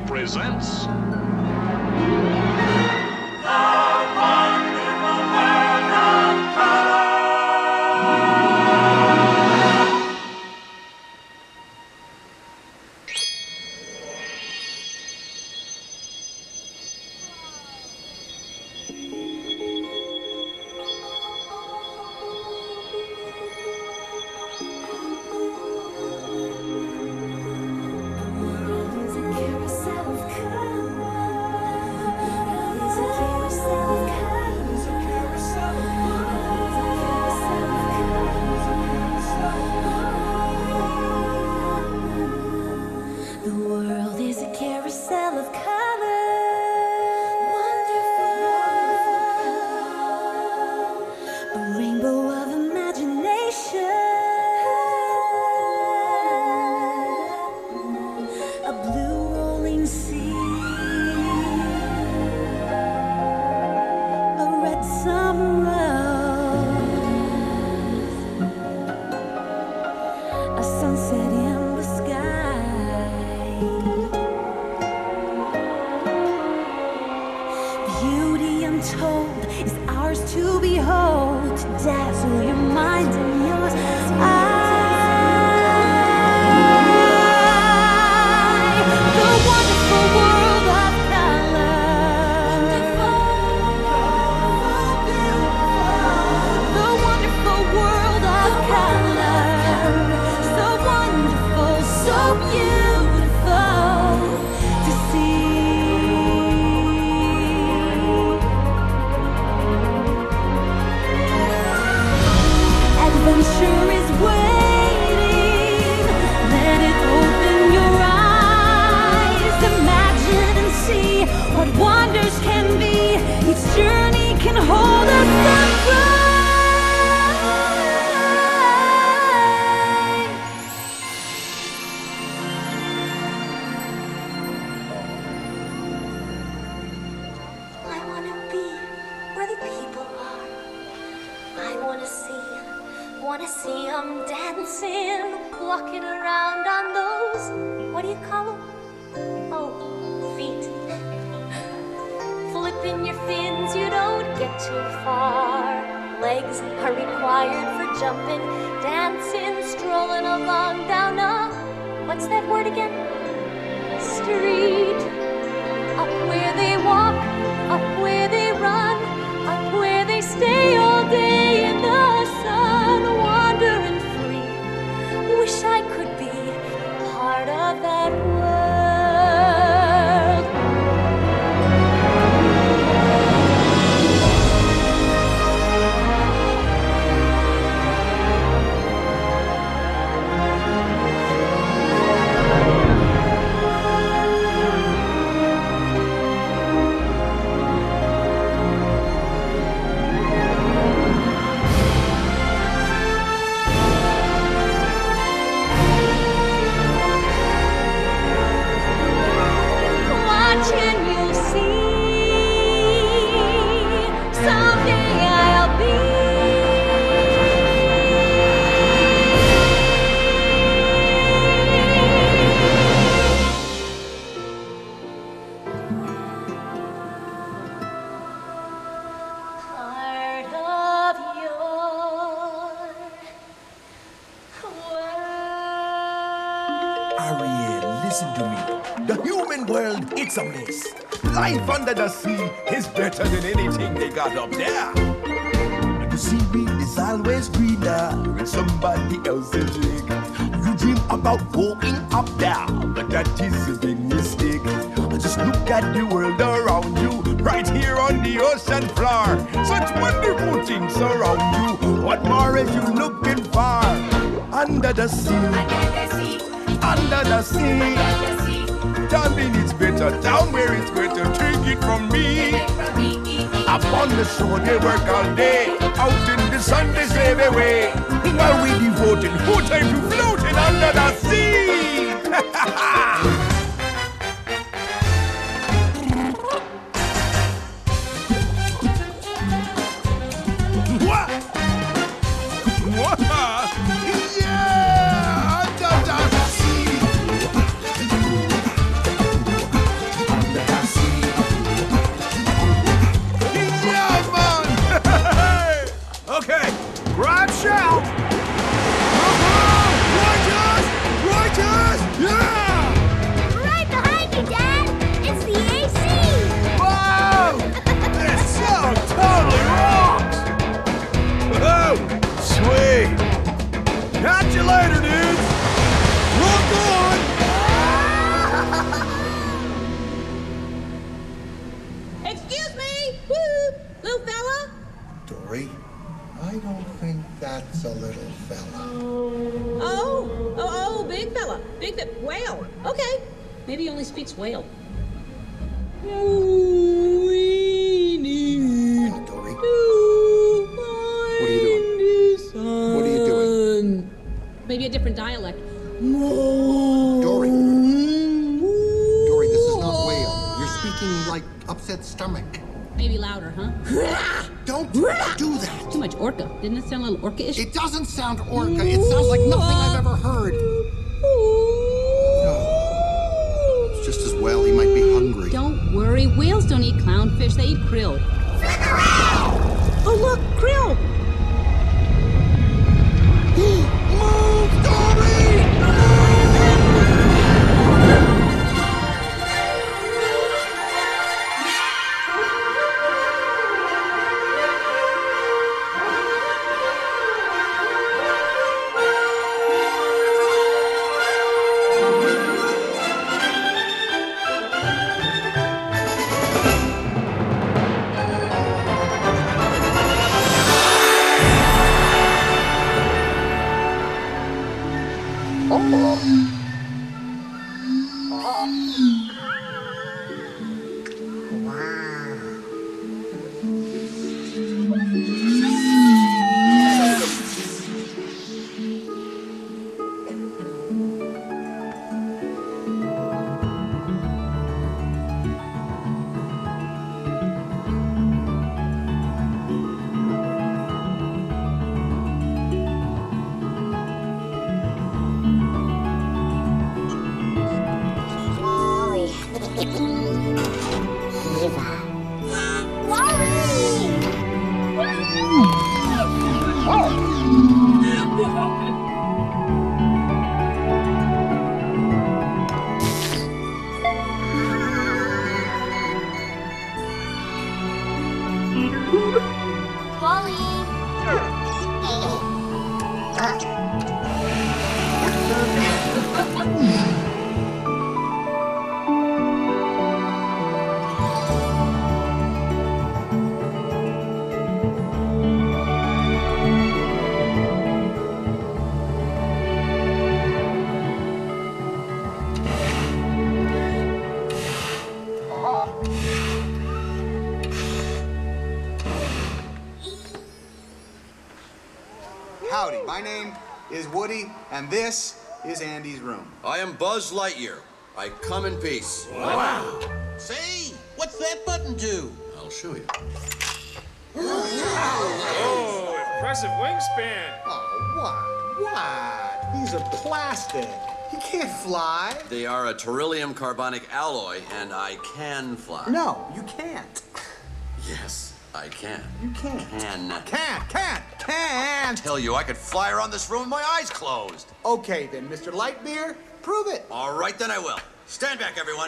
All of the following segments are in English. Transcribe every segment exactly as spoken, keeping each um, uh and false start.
presents... It's a mess. Life under the sea is better than anything they got up there. And the seaweed is always greener in somebody else's lake. You dream about going up there, but that is a big mistake. Just look at the world around you, right here on the ocean floor. Such wonderful things around you. What more are you looking for? Under the sea, under the sea, under the sea. Under the sea. Darling, it's better down where it's better. Take it from me. Up on the shore they work all day. Out in the sun they slave away. While we devoting full time to floating under the sea. What? What? Yeah, under the sea. Excuse me! Woo! Little fella? Dory, I don't think that's a little fella. Oh, oh, oh, big fella. Big fe- whale. Okay. Maybe he only speaks whale. We need Oh, Dory. to What are you doing? find What are you doing? Maybe a different dialect. Dory. Dory, this is not whale. You're speaking like upset stomach. Maybe louder, huh? Don't do that. Too much orca. Didn't it sound a little orca-ish? It doesn't sound orca. It sounds like nothing I've ever heard. Oh, it's just as well he might be hungry. Don't worry. Whales don't eat clownfish. They eat krill. Oh, look, krill. Move, Dory! Howdy, my name is Woody, and this is Andy's room. I am Buzz Lightyear. I come in peace. Wow. Say, what's that button do? I'll show you. Oh, impressive wingspan. Oh, what? What? These are plastic. He can't fly. They are a beryllium carbonic alloy, and I can fly. No, you can't. Yes, I can. You can't. Can. Can't, can't, can't. Tell you, I could fly around this room with my eyes closed. Okay, then, Mister Lightbeer, prove it. All right, then I will. Stand back, everyone.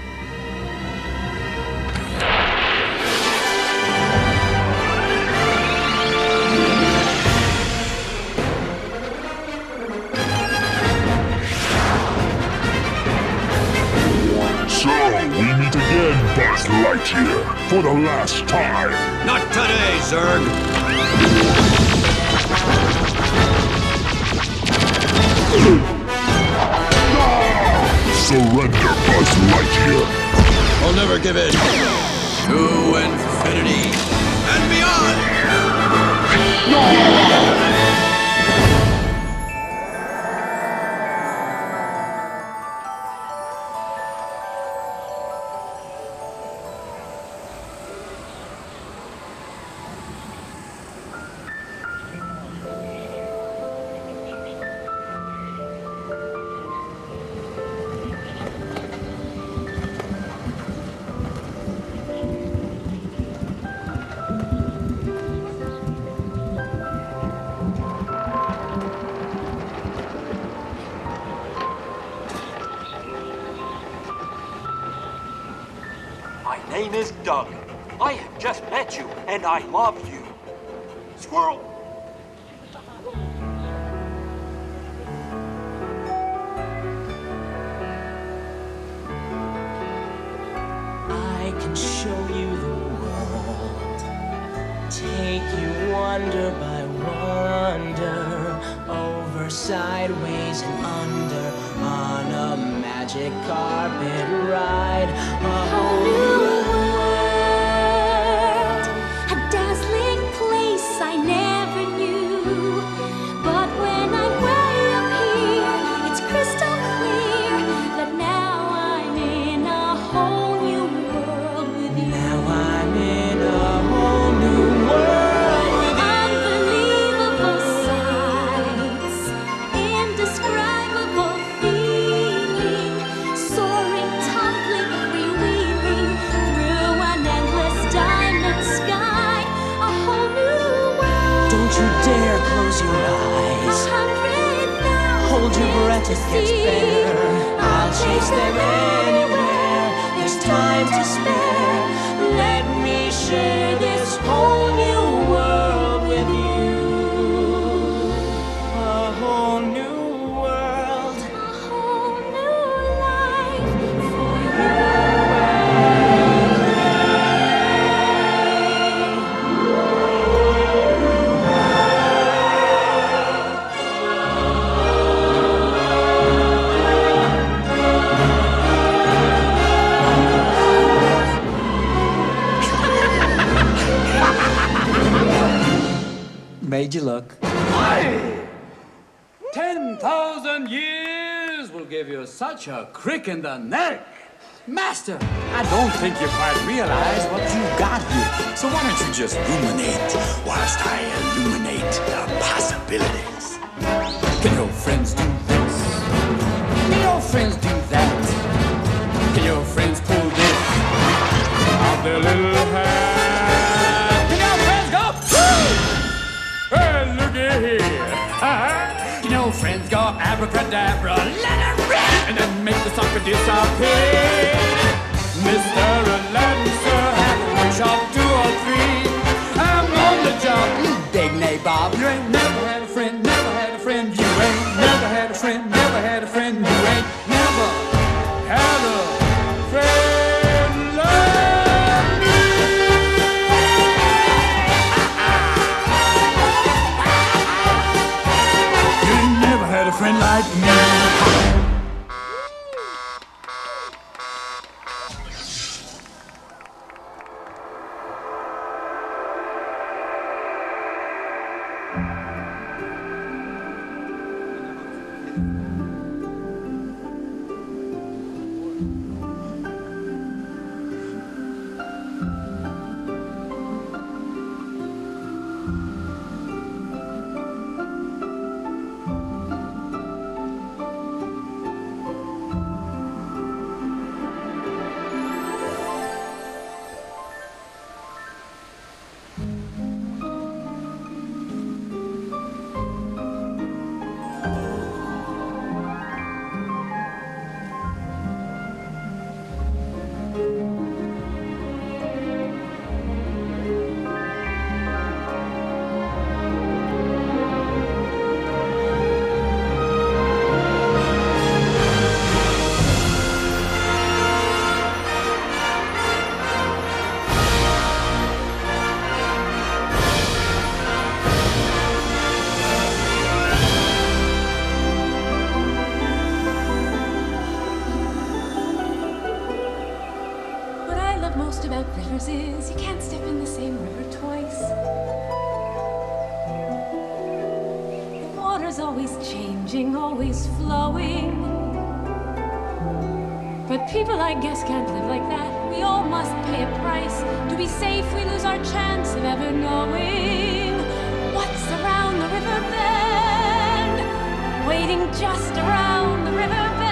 So, we meet again, Buzz Lightyear, for the last time. Not today, Zurg. Surrender, Buzz Lightyear. I'll never give in. To infinity and beyond. My name is Doug. I have just met you, and I love you. Squirrel! I can show you the take you wonder by wonder, over, sideways, and under, on a magic carpet ride. A whole new world, a dazzling place I never knew. But when I'm way up here, it's crystal clear that now I'm in a whole new world with you. Now I'm in a whole new world with you. Unbelievable sights, indescribable feeling, soaring, tumbling, freewheeling through an endless diamond sky. A whole new world. Don't you dare close your eyes. A hundred thousand Hold your breath, it gets better. I'll chase them anywhere. There's time to spare. Let me share this whole new world with you. A whole new world. a whole new life for you. Made you look. Ten thousand years will give you such a crick in the neck. Master, I don't think you quite realize what you've got here. So why don't you just ruminate whilst I illuminate the possibilities? Can your friends do this? Can your friends do that? Can your friends pull this out their little hat? Can your friends go, woo! Well, looky here. Can your friends go abracadabra, let it rip, and then make the sucker disappear? Mister Aladdin, sir, have a workshop two or three. I'm on the job, mm, big nabob. You ain't never had a friend, never had a friend. You ain't never had a friend, never had a friend. You ain't never had a friend like me. You ain't never had a friend like me. What I love most about rivers is you can't step in the same river twice. The water's always changing, always flowing. But people, I guess, can't live like that. We all must pay a price. To be safe, we lose our chance of ever knowing what's around the river bend, waiting just around the river bend.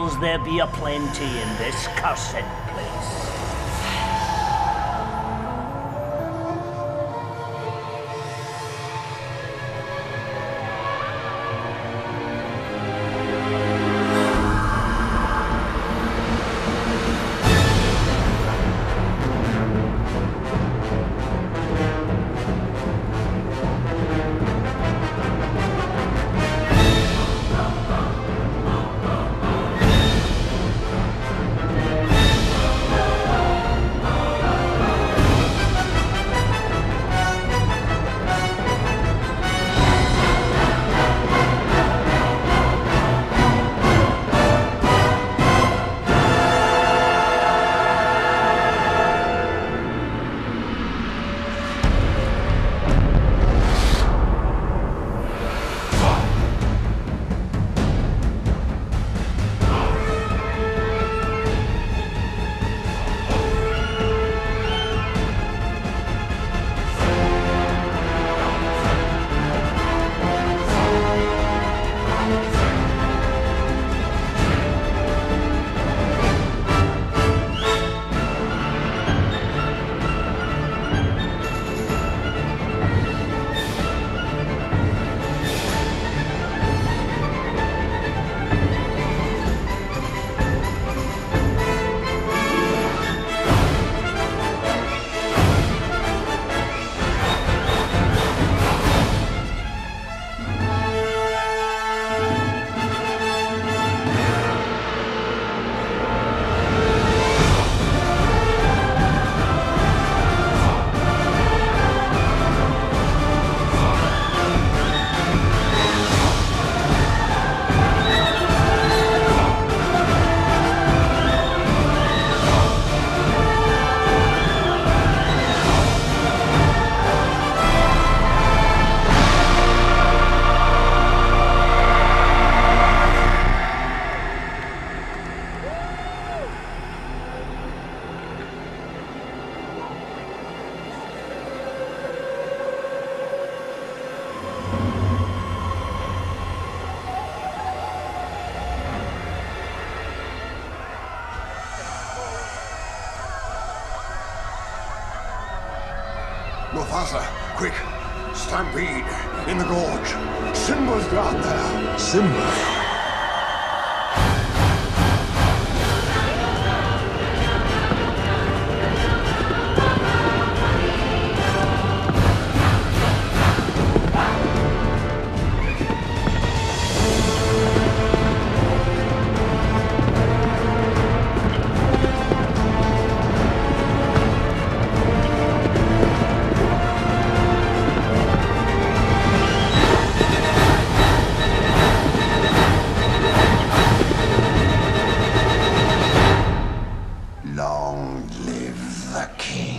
troubles there be aplenty in this cursed place. Mufasa, quick! Stampede in the gorge. Simba's down there. Simba? Long live the king.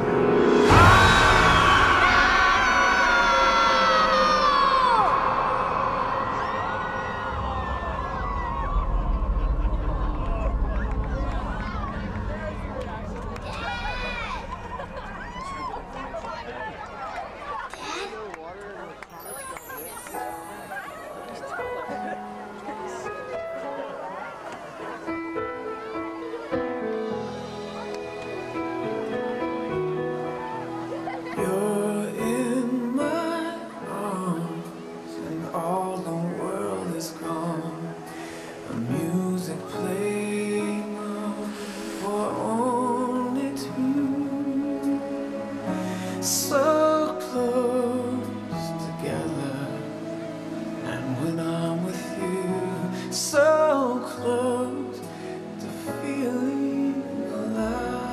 You're in my arms, and all the world is gone. The music playing on for only two, so close together. And when I'm with you, so close to feeling alive.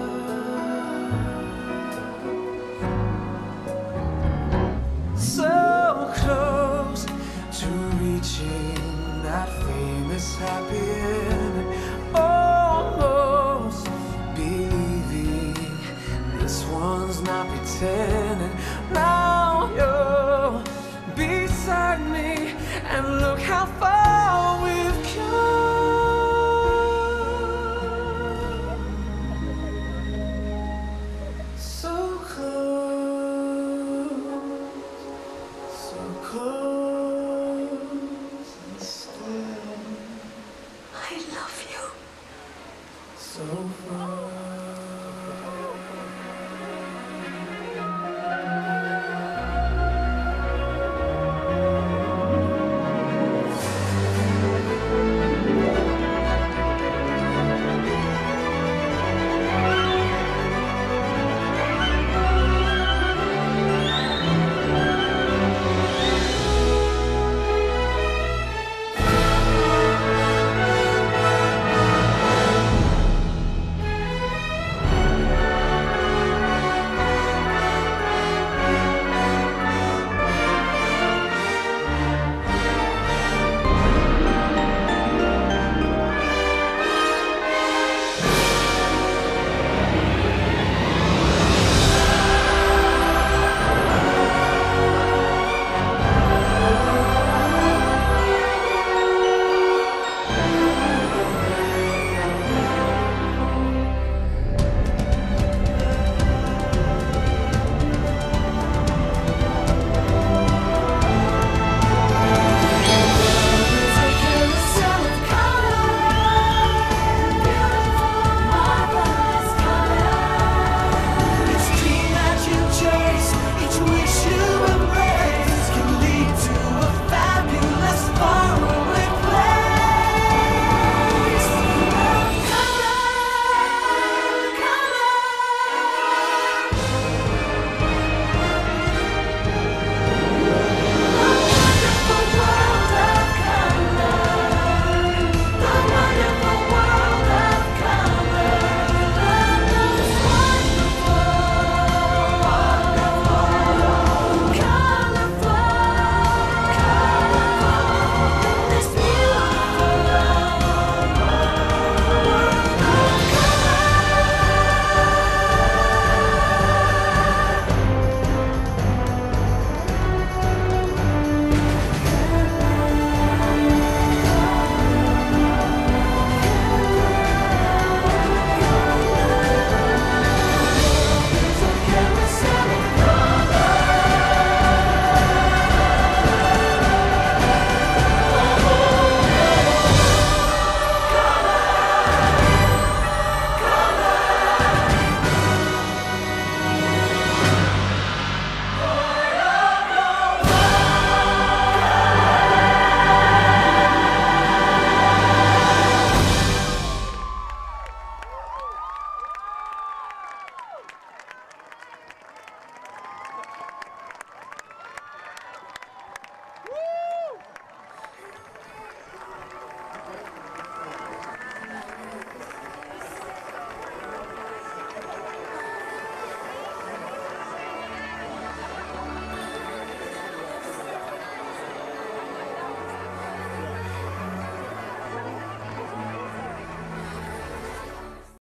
So close to reaching that famous happy ending. Almost believing this one's not pretending. Now you're beside me, and look how far we've come. So close. So close and still. I love you. so far.